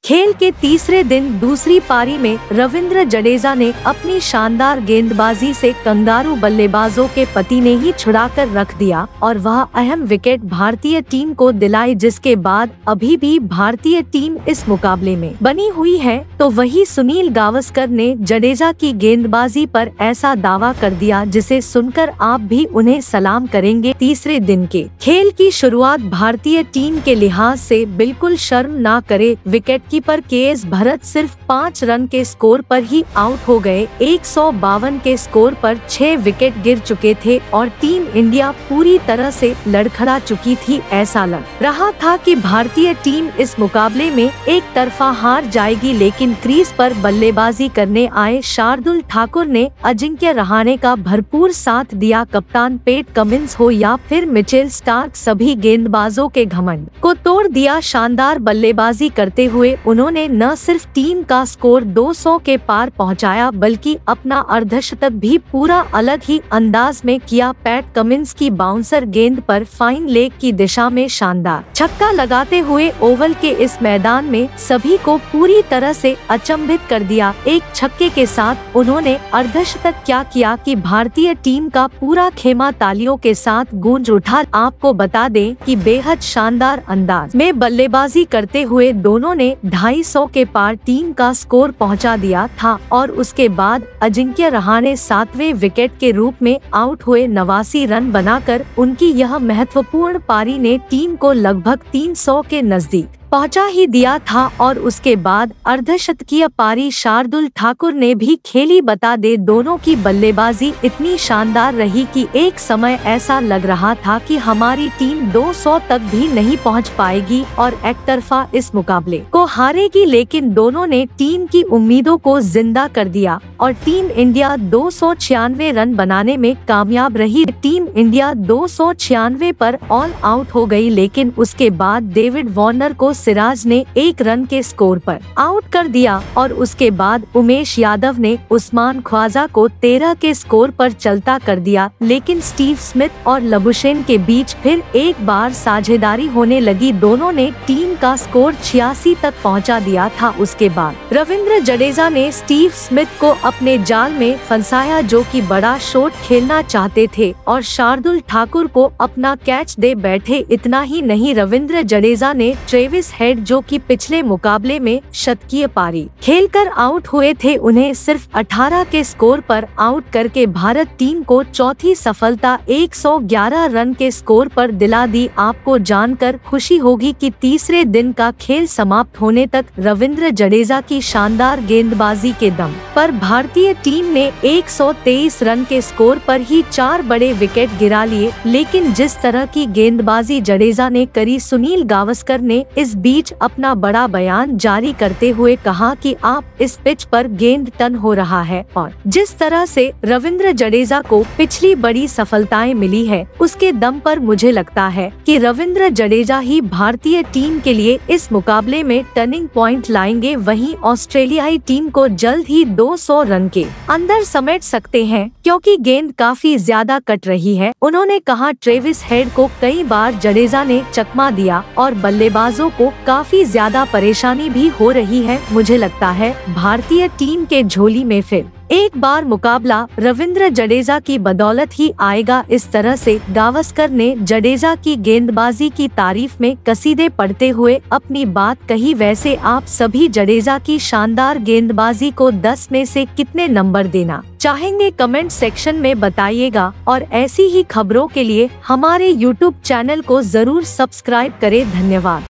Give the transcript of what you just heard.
खेल के तीसरे दिन दूसरी पारी में रविंद्र जडेजा ने अपनी शानदार गेंदबाजी से कंगारू बल्लेबाजों के पति ने ही छुड़ाकर रख दिया और वह अहम विकेट भारतीय टीम को दिलाई, जिसके बाद अभी भी भारतीय टीम इस मुकाबले में बनी हुई है। तो वही सुनील गावस्कर ने जडेजा की गेंदबाजी पर ऐसा दावा कर दिया जिसे सुनकर आप भी उन्हें सलाम करेंगे। तीसरे दिन के खेल की शुरुआत भारतीय टीम के लिहाज से बिल्कुल शर्म ना करे। विकेटकीपर केएस भरत सिर्फ 5 रन के स्कोर पर ही आउट हो गए। 152 के स्कोर पर 6 विकेट गिर चुके थे और टीम इंडिया पूरी तरह से लड़खड़ा चुकी थी। ऐसा लग रहा था कि भारतीय टीम इस मुकाबले में एक तरफा हार जाएगी, लेकिन क्रीज पर बल्लेबाजी करने आए शार्दुल ठाकुर ने अजिंक्य रहाणे का भरपूर साथ दिया। कप्तान पैट कमिंस हो या फिर मिचेल स्टार्क, सभी गेंदबाजों के घमंड को तोड़ दिया। शानदार बल्लेबाजी करते हुए उन्होंने न सिर्फ टीम का स्कोर 200 के पार पहुंचाया, बल्कि अपना अर्धशतक भी पूरा अलग ही अंदाज में किया। पैट कमिंस की बाउंसर गेंद पर फाइन लेग की दिशा में शानदार छक्का लगाते हुए ओवल के इस मैदान में सभी को पूरी तरह से अचंभित कर दिया। एक छक्के के साथ उन्होंने अर्धशतक क्या किया कि भारतीय टीम का पूरा खेमा तालियों के साथ गूंज उठा। आपको बता दें कि बेहद शानदार अंदाज में बल्लेबाजी करते हुए दोनों ने 250 के पार टीम का स्कोर पहुंचा दिया था और उसके बाद अजिंक्य रहाणे 7वें विकेट के रूप में आउट हुए। 89 रन बनाकर उनकी यह महत्वपूर्ण पारी ने टीम को लगभग 300 के नजदीक पहुंचा ही दिया था और उसके बाद अर्धशतकीय पारी शार्दुल ठाकुर ने भी खेली। बता दे दोनों की बल्लेबाजी इतनी शानदार रही कि एक समय ऐसा लग रहा था कि हमारी टीम 200 तक भी नहीं पहुंच पाएगी और एकतरफा इस मुकाबले को हारेगी, लेकिन दोनों ने टीम की उम्मीदों को जिंदा कर दिया और टीम इंडिया 296 रन बनाने में कामयाब रही। टीम इंडिया 296 पर ऑल आउट हो गई, लेकिन उसके बाद डेविड वार्नर को सिराज ने 1 रन के स्कोर पर आउट कर दिया और उसके बाद उमेश यादव ने उस्मान ख्वाजा को 13 के स्कोर पर चलता कर दिया, लेकिन स्टीव स्मिथ और लबुशेन के बीच फिर एक बार साझेदारी होने लगी। दोनों ने टीम का स्कोर 86 तक पहुंचा दिया था। उसके बाद रविंद्र जडेजा ने स्टीव स्मिथ को अपने जाल में फंसाया, जो कि बड़ा शॉट खेलना चाहते थे और शार्दुल ठाकुर को अपना कैच दे बैठे। इतना ही नहीं, रविंद्र जडेजा ने ट्रेविस हेड, जो कि पिछले मुकाबले में शतकीय पारी खेलकर आउट हुए थे, उन्हें सिर्फ 18 के स्कोर पर आउट करके भारत टीम को चौथी सफलता 111 रन के स्कोर पर दिला दी। आपको जानकर खुशी होगी कि तीसरे दिन का खेल समाप्त होने तक रविंद्र जडेजा की शानदार गेंदबाजी के दम पर भारतीय टीम ने 123 रन के स्कोर पर ही 4 बड़े विकेट गिरा लिए। लेकिन जिस तरह की गेंदबाजी जडेजा ने करी, सुनील गावस्कर ने इस बीच अपना बड़ा बयान जारी करते हुए कहा कि आप इस पिच पर गेंद टर्न हो रहा है और जिस तरह से रविंद्र जडेजा को पिछली बड़ी सफलताएं मिली है, उसके दम पर मुझे लगता है कि रविंद्र जडेजा ही भारतीय टीम के लिए इस मुकाबले में टर्निंग पॉइंट लाएंगे। वहीं ऑस्ट्रेलियाई टीम को जल्द ही 200 रन के अंदर समेट सकते हैं, क्योंकि गेंद काफी ज्यादा कट रही है। उन्होंने कहा ट्रेविस हेड को कई बार जडेजा ने चकमा दिया और बल्लेबाजों को काफी ज्यादा परेशानी भी हो रही है। मुझे लगता है भारतीय टीम के झोली में फिर एक बार मुकाबला रविंद्र जडेजा की बदौलत ही आएगा। इस तरह से गावस्कर ने जडेजा की गेंदबाजी की तारीफ में कसीदे पढ़ते हुए अपनी बात कही। वैसे आप सभी जडेजा की शानदार गेंदबाजी को 10 में से कितने नंबर देना चाहेंगे, कमेंट सेक्शन में बताइएगा और ऐसी ही खबरों के लिए हमारे YouTube चैनल को जरूर सब्सक्राइब करें। धन्यवाद।